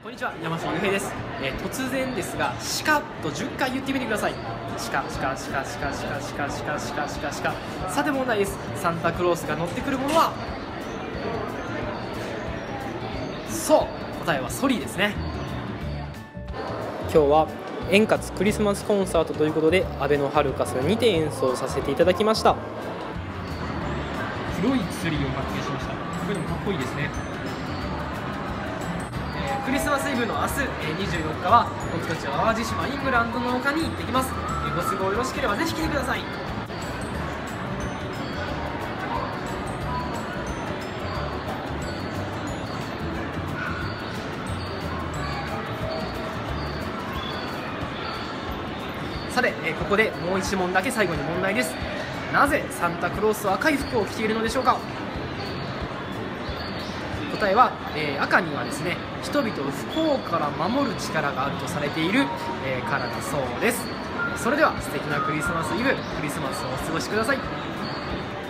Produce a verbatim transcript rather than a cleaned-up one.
こんにちは、山下由平です、えー、突然ですが、シカとじゅっかい言ってみてください。シカ、シカ、シカ、シカ、シカ、シカ、シカ、シカ、シカ、シカ。さて問題です。サンタクロースが乗ってくるものは、そう、答えはソリですね。今日は円滑クリスマスコンサートということで、アベノハルカスにて演奏させていただきました。黒いツリーを発見しました。これでもかっこいいですね。クリスマスイブの明日にじゅうよっかは僕たちは淡路島イングランドの丘に行ってきます。ご都合よろしければぜひ来てください。さてここでもう一問だけ最後に問題です。なぜサンタクロースは赤い服を着ているのでしょうか。答えは、えー、赤にはですね、人々を不幸から守る力があるとされている、えー、からだそうです。それでは素敵なクリスマスイブ、クリスマスをお過ごしください。